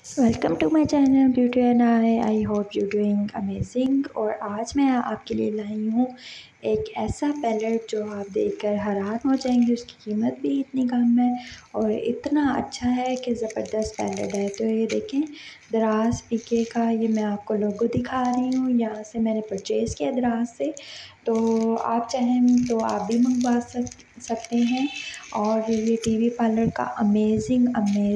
Welcome to my channel beauty and I hope you doing amazing. और आज मैं आपके लिए लाई हूँ एक ऐसा पैलेट जो आप देखकर हैरान हो जाएंगे। उसकी कीमत भी इतनी कम है और इतना अच्छा है कि ज़बरदस्त पैलेट है। तो ये देखें, दराज पीके का ये मैं आपको लोगो दिखा रही हूँ। यहाँ से मैंने परचेज़ किया दराज से। तो आप चाहें तो आप भी मंगवा सकते हैं। और ये टीवी पार्लर का अमेजिंग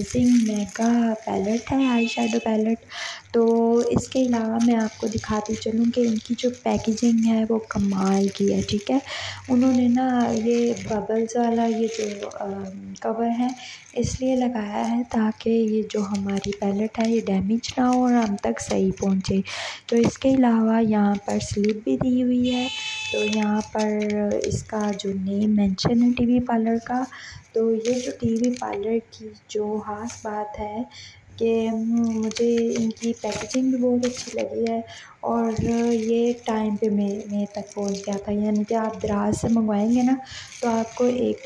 मेगा पैलेट है, आई शेडो पैलेट। तो इसके अलावा मैं आपको दिखाती चलूँ कि इनकी जो पैकेजिंग है वो कमाल की है। ठीक है, उन्होंने ना ये बबल्स वाला ये जो कवर है इसलिए लगाया है ताकि ये जो हमारी पैलेट है ये डैमेज ना हो और हम तक सही पहुँचे। तो इसके अलावा यहाँ पर स्लिप भी दी हुई है। तो यहाँ पर इसका जो नेम मेंशन है टीवी पार्लर का। तो ये जो टीवी पार्लर की जो ख़ास बात है कि मुझे इनकी पैकेजिंग भी बहुत अच्छी लगी है। और ये टाइम पे मेरे तक पहुंच गया था, यानी कि आप दराज से मंगवाएंगे ना तो आपको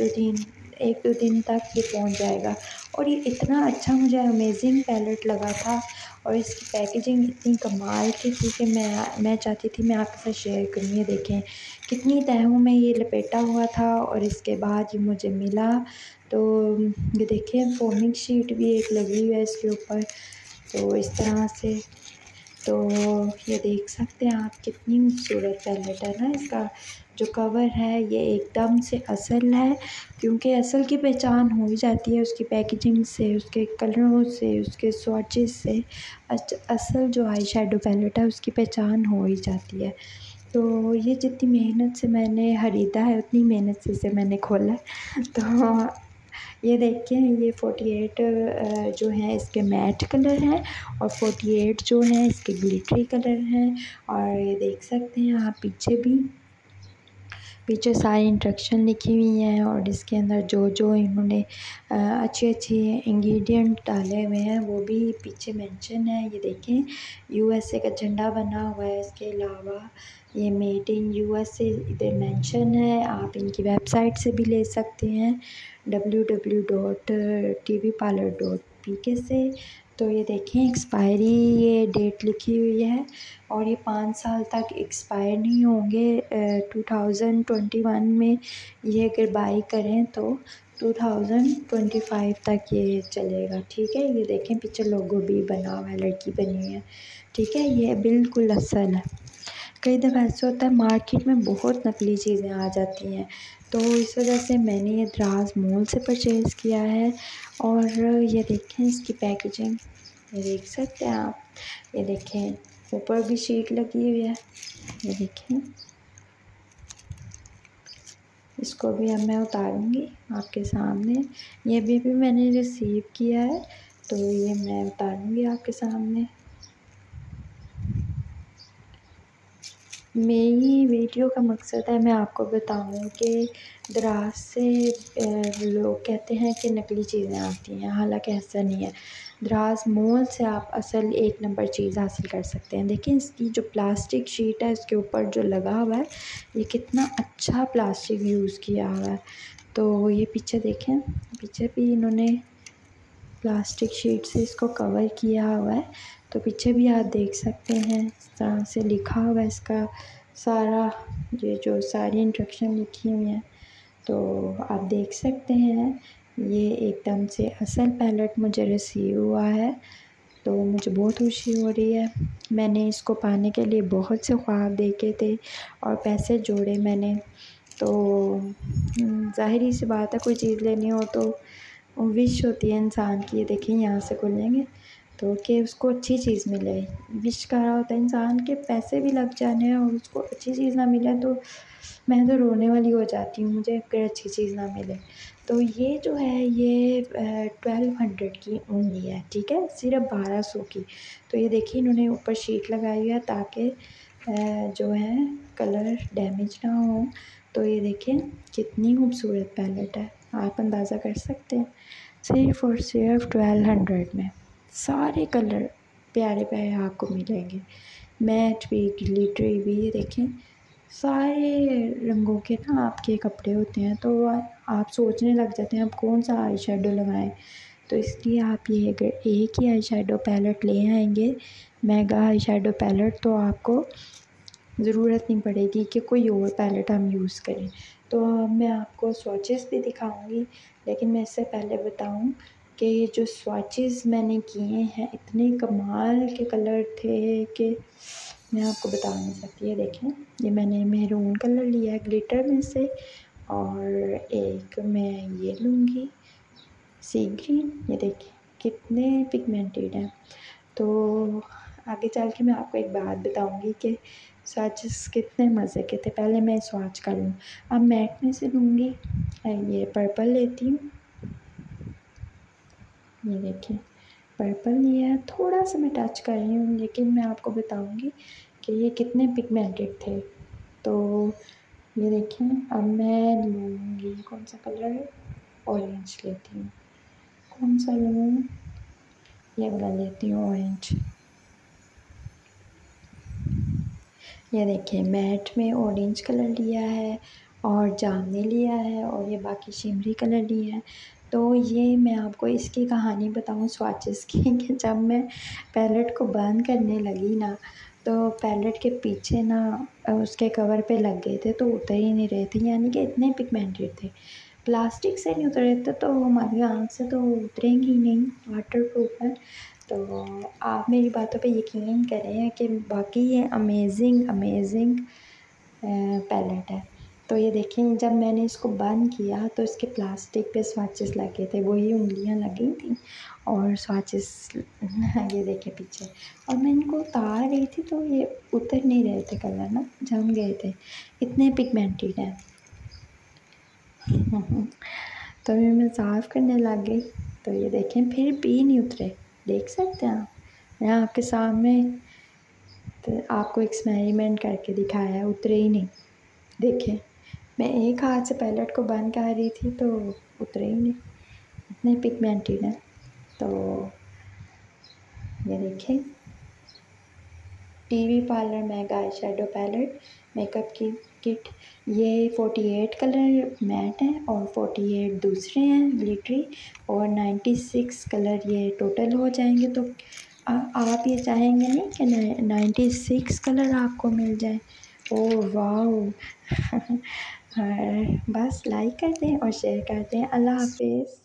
एक दो दिन तक ये पहुंच जाएगा। और ये इतना अच्छा मुझे अमेजिंग पैलेट लगा था और इसकी पैकेजिंग इतनी कमाल की थी कि मैं चाहती थी मैं आपके साथ शेयर करूँ। ये देखें कितनी तहों में ये लपेटा हुआ था और इसके बाद ये मुझे मिला। तो ये देखें फोमिंग शीट भी एक लगी हुई है इसके ऊपर। तो इस तरह से तो ये देख सकते हैं आप कितनी खूबसूरत पैलेट है ना। इसका जो कवर है ये एकदम से असल है, क्योंकि असल की पहचान हो ही जाती है उसकी पैकेजिंग से, उसके कलरों से, उसके स्वॉचेस से। असल जो आई शेडो पैलेट है उसकी पहचान हो ही जाती है। तो ये जितनी मेहनत से मैंने ख़रीदा है उतनी मेहनत से इसे मैंने खोला है। तो ये देखिए, ये 48 जो है इसके मैट कलर हैं और 48 जो हैं इसके ग्लिटरी कलर हैं। और ये देख सकते हैं आप पीछे सारी इंस्ट्रक्शन लिखी हुई हैं और इसके अंदर जो जो इन्होंने अच्छे इंग्रेडिएंट डाले हुए हैं वो भी पीछे मेंशन है। ये देखें, यूएसए का झंडा बना हुआ है। इसके अलावा ये मेड इन यूएसए इधर मेंशन है। आप इनकी वेबसाइट से भी ले सकते हैं www.tvparlour.pk से। तो ये देखें, एक्सपायरी ये डेट लिखी हुई है और ये 5 साल तक एक्सपायर नहीं होंगे। 2021 में ये अगर बाई करें तो 2025 तक ये चलेगा। ठीक है, ये देखें पीछे लोगो भी बना हुआ है, लड़की बनी हुई है। ठीक है, ये बिल्कुल असल है। कई दफ़ा ऐसा होता है मार्केट में बहुत नकली चीज़ें आ जाती हैं, तो इस वजह से मैंने ये द्रास मॉल से परचेज़ किया है। और ये देखें इसकी पैकेजिंग, ये देख सकते हैं आप। ये देखें ऊपर भी शीट लगी हुई है। ये देखें, इसको भी अब मैं उतारूँगी आपके सामने। ये भी मैंने रिसीव किया है तो ये मैं उतारूँगी आपके सामने। मेरी वीडियो का मकसद है मैं आपको बताऊं कि दराज से लोग कहते हैं कि नकली चीज़ें आती हैं, हालांकि ऐसा नहीं है। दराज मॉल से आप असल एक नंबर चीज़ हासिल कर सकते हैं। देखिए इसकी जो प्लास्टिक शीट है इसके ऊपर जो लगा हुआ है ये कितना अच्छा प्लास्टिक यूज़ किया हुआ है। तो ये पीछे देखें, पीछे भी इन्होंने प्लास्टिक शीट से इसको कवर किया हुआ है। तो पीछे भी आप देख सकते हैं इस तरह से लिखा हुआ है इसका सारा, ये जो सारी इंस्ट्रक्शन लिखी हुई हैं तो आप देख सकते हैं। ये एकदम से असल पैलेट मुझे रिसीव हुआ है तो मुझे बहुत खुशी हो रही है। मैंने इसको पाने के लिए बहुत से ख्वाब देखे थे और पैसे जोड़े मैंने। तो ज़ाहिर सी बात है कोई चीज़ लेनी हो तो विश होती है इंसान की। ये देखें यहाँ से खोलेंगे तो कि उसको अच्छी चीज़ मिले। विश कर रहा होता है इंसान के पैसे भी लग जाने हैं और उसको अच्छी चीज़ ना मिले तो मैं तो रोने वाली हो जाती हूँ, मुझे अगर अच्छी चीज़ ना मिले। तो ये जो है ये 1200 की ओनली है। ठीक है, सिर्फ 1200 की। तो ये देखिए इन्होंने ऊपर शीट लगाई हुई है ताकि जो है कलर डैमेज ना हो। तो ये देखें कितनी खूबसूरत पैलेट है, आप अंदाज़ा कर सकते हैं। सिर्फ़ और सिर्फ 1200 में सारे कलर प्यारे प्यारे आपको मिलेंगे। मैट भी, ग्लिटरी भी। ये देखें सारे रंगों के ना आपके कपड़े होते हैं तो आप सोचने लग जाते हैं अब कौन सा आई शेडो लगाएं। तो इसलिए आप ये अगर एक ही आई शेडो पैलेट ले आएंगे, मेगा आई शेडो पैलेट, तो आपको ज़रूरत नहीं पड़ेगी कि कोई और पैलेट हम यूज़ करें। तो अब मैं आपको स्वॉचेस भी दिखाऊंगी, लेकिन मैं इससे पहले बताऊं कि ये जो स्वॉचेस मैंने किए हैं इतने कमाल के कलर थे कि मैं आपको बता नहीं सकती। ये देखें, ये मैंने मेरून कलर लिया है ग्लिटर में से, और एक मैं ये लूँगी सी ग्रीन। ये देखिए कितने पिगमेंटेड हैं। तो आगे चल के मैं आपको एक बात बताऊंगी कि स्वॉचेस कितने मज़े के थे। पहले मैं स्वॉच कर लूँ। अब मैट में से लूँगी, ये पर्पल लेती हूँ। ये देखिए पर्पल लिया है, थोड़ा सा मैं टच कर रही हूँ, लेकिन मैं आपको बताऊंगी कि ये कितने पिगमेंटेड थे। तो ये देखिए अब मैं लूँगी कौन सा कलर, ऑरेंज लेती हूँ। कौन सा लूँ, ये वाला लेती हूँ ऑरेंज। ये देखिए मैट में ऑरेंज कलर लिया है और जामुनी लिया है और ये बाकी शिमरी कलर लिया है। तो ये मैं आपको इसकी कहानी बताऊँ स्वॉचेस की कि जब मैं पैलेट को बंद करने लगी ना, तो पैलेट के पीछे ना उसके कवर पे लग गए थे, तो उतर ही नहीं रहे थे, यानी कि इतने पिगमेंटेड थे। प्लास्टिक से नहीं उतर रहे थे तो हमारी आँख से तो उतरेंगे ही नहीं, वाटर प्रूफ है। तो आप मेरी बातों पे यकीन करें कि बाकी ये अमेजिंग पैलेट है। तो ये देखें जब मैंने इसको बंद किया तो इसके प्लास्टिक पे स्वाचेस लगे थे, वही उंगलियां लगी थी और स्वाचेस ये देखें पीछे। और मैं इनको उतार रही थी तो ये उतर नहीं रहे थे, कलर ना जम गए थे, इतने पिगमेंटेड हैं। तो अभी मैं साफ़ करने लग गई तो ये देखें फिर भी नहीं उतरे, देख सकते हैं आप। मैं आपके सामने तो आपको एक्सपेरिमेंट करके दिखाया है, उतरे ही नहीं। देखें मैं एक हाथ से पैलेट को बंद कर रही थी तो उतरे ही नहीं, इतने पिगमेंटेड हैं। तो ये देखें TV parlour mega eye shadow palette makeup की किट, ये 48 कलर मैट हैं और 48 दूसरे हैं ग्लिटरी, और 96 कलर ये टोटल हो जाएंगे। तो आप ये चाहेंगे नहीं कि 96 कलर आपको मिल जाए। ओह वाह। बस लाइक कर दें और शेयर कर दें। अल्लाह हाफिज़।